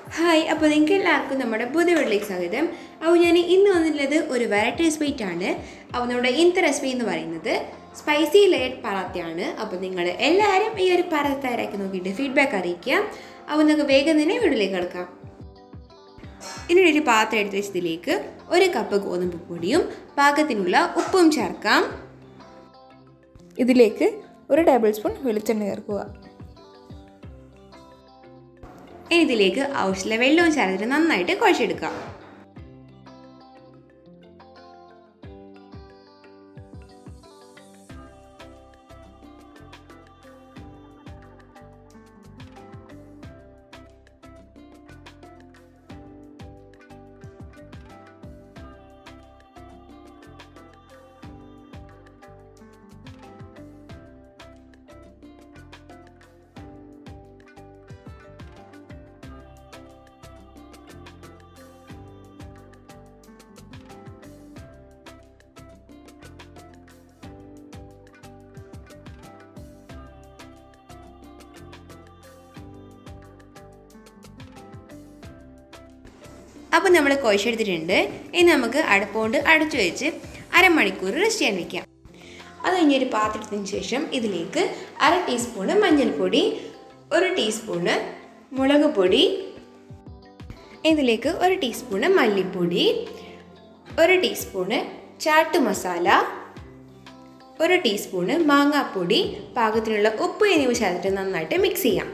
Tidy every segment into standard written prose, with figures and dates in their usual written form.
Hi, അപ്പോൾ നിങ്ങൾക്ക് എല്ലാവർക്കും നമ്മുടെ പുതിയ വീട്ടിലേക്ക് സ്വാഗതം. അപ്പോൾ ഞാൻ ഇന്ന് വന്നിട്ടുള്ളത് ഒരു വെറൈറ്റി റെസിപ്പി ആണ്. അപ്പോൾ നമ്മുടെ ഇന്നത്തെ റെസിപ്പി എന്ന് പറയുന്നത് സ്പൈസി ലേഡ് പറാത്തയാണ്. അപ്പോൾ നിങ്ങൾ എല്ലാവരും ഈ ഒരു പറാത്ത തയ്യാറാക്കി നോക്കിയിട്ട് ഫീഡ്ബാക്ക് അറിയിക്കുക. അപ്പോൾ നിങ്ങൾക്ക് വേഗം തന്നെ വീട്ടിലേക്ക് കിടക്കാം. ഇതിനൊരു ഒരു പാത്രം എടുത്ത് വെച്ചതിലേക്ക് 1 കപ്പ് ഗോതമ്പ് പൊടിയും പാകത്തിനുള്ള ഉപ്പും ചേർക്കാം. ഇതിലേക്ക് 1 ടേബിൾ സ്പൂൺ വെളിച്ചെണ്ണ ചേർക്കുക. ഇനി ഇതിലേക്ക് ആവശ്യമുള്ള വെള്ളവും ചേർത്തിട്ട് നന്നായിട്ട് കുഴച്ചെടുക്കാം. അപ്പോൾ നമ്മൾ കുഴച്ചെടുത്തിട്ടുണ്ട്. ഇനി നമുക്ക് അടുപ്പുകൊണ്ട് അടച്ചു വെച്ച് അരമണിക്കൂർ റെസ്റ്റ് ചെയ്യാൻ വയ്ക്കാം. അത് കഴിഞ്ഞൊരു പാത്രത്തിന് ശേഷം ഇതിലേക്ക് 1/2 ടീസ്പൂണ് മഞ്ഞൾപ്പൊടി, 1 ടീസ്പൂണ് മുളക് പൊടി, ഇതിലേക്ക് 1 ടീസ്പൂണ് മല്ലിപ്പൊടി, 1 ടീസ്പൂണ് ചാട്ട് മസാല, 1 ടീസ്പൂണ് മാങ്ങാപ്പൊടി, പാകത്തിനുള്ള ഉപ്പ് എന്നിവ ചേർത്തിട്ട് നന്നായിട്ട് മിക്സ് ചെയ്യാം.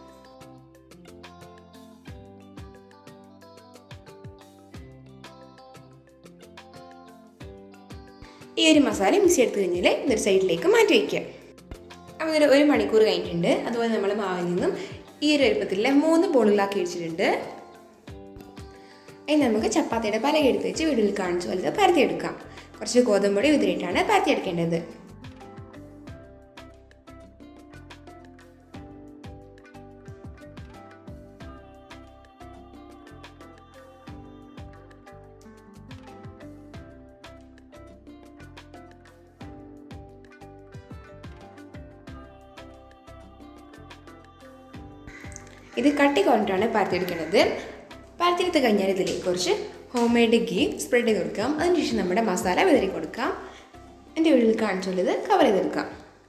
ഈ ഒരു മസാല മിക്സ് എടുത്ത് കഴിഞ്ഞാൽ ഇതൊരു സൈഡിലേക്ക് മാറ്റി വയ്ക്കുക. അപ്പോൾ ഇതിൽ 1 മണിക്കൂർ കഴിഞ്ഞിട്ടുണ്ട്. അതുപോലെ നമ്മൾ മാവിൽ നിന്നും ഈ ഒരു എളുപ്പത്തിൽ 3 ബോളുകളാക്കി വെച്ചിട്ടുണ്ട്. ഇനി നമുക്ക് ചപ്പാത്തിയുടെ പലക എടുത്ത് വെച്ച് വീട്ടിൽ കാണിച്ചു പോലെ പരത്തിയെടുക്കാം. കുറച്ച് ഗോതമ്പൊടി വിതറിയിട്ടാണ് പരത്തിയെടുക്കേണ്ടത്. ഇത് കട്ടി കൊണ്ടിട്ടാണ് പരത്തിയെടുക്കുന്നത്. പരത്തിയെടുത്ത് കഴിഞ്ഞാൽ ഇതിലേക്ക് കുറച്ച് ഹോം മെയ്ഡ് ഗീ സ്പ്രെഡ് ചെയ്ത് കൊടുക്കാം. അതിനുശേഷം നമ്മുടെ മസാല വിതറി കൊടുക്കാം. എൻ്റെ വീട്ടിൽ കാണിച്ചുള്ളത് കവർ ചെയ്തെടുക്കാം.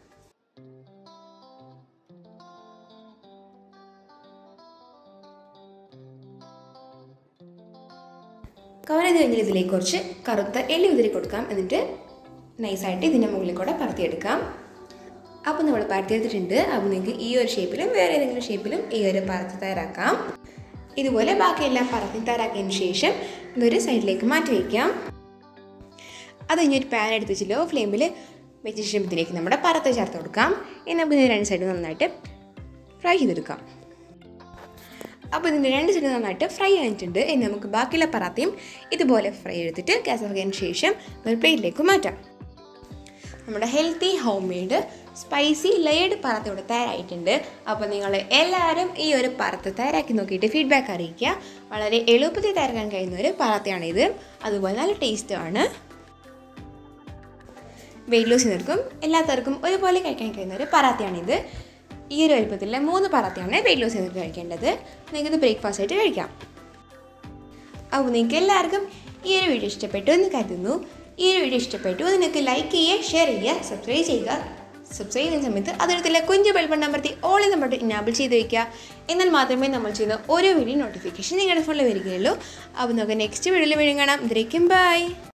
കവർ ചെയ്ത് കഴിഞ്ഞാൽ ഇതിലേക്ക് കുറച്ച് കറുത്ത എള്ളി വിതറി കൊടുക്കാം. എന്നിട്ട് നൈസായിട്ട് ഇതിൻ്റെ മുകളിൽ കൂടെ പരത്തിയെടുക്കാം. അപ്പോൾ നമ്മൾ പരത്തിയെടുത്തിട്ടുണ്ട്. അപ്പോൾ നിങ്ങൾക്ക് ഈ ഒരു ഷേപ്പിലും വേറെ ഏതെങ്കിലും ഷേപ്പിലും ഈ ഒരു പരത്തി തയ്യാറാക്കാം. ഇതുപോലെ ബാക്കിയെല്ലാം പരത്തി തയ്യാറാക്കിയതിന് ശേഷം ഇതൊരു സൈഡിലേക്ക് മാറ്റി വയ്ക്കാം. അത് കഴിഞ്ഞൊരു പാൻ എടുത്ത് വെച്ച് ലോ ഫ്ലെയിമിൽ വെച്ച ശേഷം ഇതിലേക്ക് നമ്മുടെ പരത്ത ചേർത്ത് കൊടുക്കാം. ഇനി നമുക്ക് ഇതിന് 2 സൈഡ് നന്നായിട്ട് ഫ്രൈ ചെയ്തെടുക്കാം. അപ്പോൾ ഇതിൻ്റെ 2 സൈഡ് നന്നായിട്ട് ഫ്രൈ ആയിട്ടുണ്ട്. ഇനി നമുക്ക് ബാക്കിയുള്ള പറാത്തയും ഇതുപോലെ ഫ്രൈ എടുത്തിട്ട് ഗ്യാസ് ഓഫാക്കിയതിന് ശേഷം ഒരു പ്ലേറ്റിലേക്ക് മാറ്റാം. നമ്മുടെ healthy homemade spicy layered paratha ഇവിടെ തയ്യാറായിട്ടുണ്ട്. അപ്പോൾ നിങ്ങൾ എല്ലാവരും ഈ ഒരു പറാത്ത തയ്യാറാക്കി നോക്കിയിട്ട് ഫീഡ്ബാക്ക് അറിയിക്കുക. വളരെ എളുപ്പത്തിൽ തയ്യാറാക്കാൻ കഴിയുന്ന ഒരു പറാത്തയാണിത്. അതുപോലെ നല്ല ടേസ്റ്റുമാണ്. വെയിറ്റ് ലോസ് ചെയ്തവർക്കും എല്ലാത്തവർക്കും ഒരുപോലെ കഴിക്കാൻ കഴിയുന്ന ഒരു പറാത്തയാണിത്. ഈ ഒരു എളുപ്പത്തിൽ 3 പറാത്തയാണ് വെയിറ്റ് ലോസ് ചെയ്തവർക്ക് കഴിക്കേണ്ടത്. നിങ്ങൾക്കിത് ബ്രേക്ക്ഫാസ്റ്റ് ആയിട്ട് കഴിക്കാം. അപ്പോൾ നിങ്ങൾക്ക് എല്ലാവർക്കും ഈ ഒരു വീഡിയോ ഇഷ്ടപ്പെട്ടു എന്ന് കരുതുന്നു. ഈ ഒരു വീഡിയോ ഇഷ്ടപ്പെട്ടു നിങ്ങൾക്ക് ലൈക്ക് ചെയ്യുക, ഷെയർ ചെയ്യുക, സബ്സ്ക്രൈബ് ചെയ്യുക. സബ്സ്ക്രൈബ് ചെയ്യുന്ന സമയത്ത് അതിനകത്തുള്ള കുഞ്ഞു ബെൽ ബട്ടൺ അമർത്തി ഓൾ എന്ന് പറഞ്ഞിട്ട് ഇനാബിൾ ചെയ്ത് വയ്ക്കുക. എന്നാൽ മാത്രമേ നമ്മൾ ചെയ്യുന്ന ഓരോ വീഡിയോ നോട്ടിഫിക്കേഷൻ നിങ്ങളുടെ ഫോണിൽ വരികയുള്ളൂ. അപ്പോൾ നമുക്ക് നെക്സ്റ്റ് വീഡിയോയിൽ വീണ്ടും കാണാം. ഇതിലേക്കും ബൈ.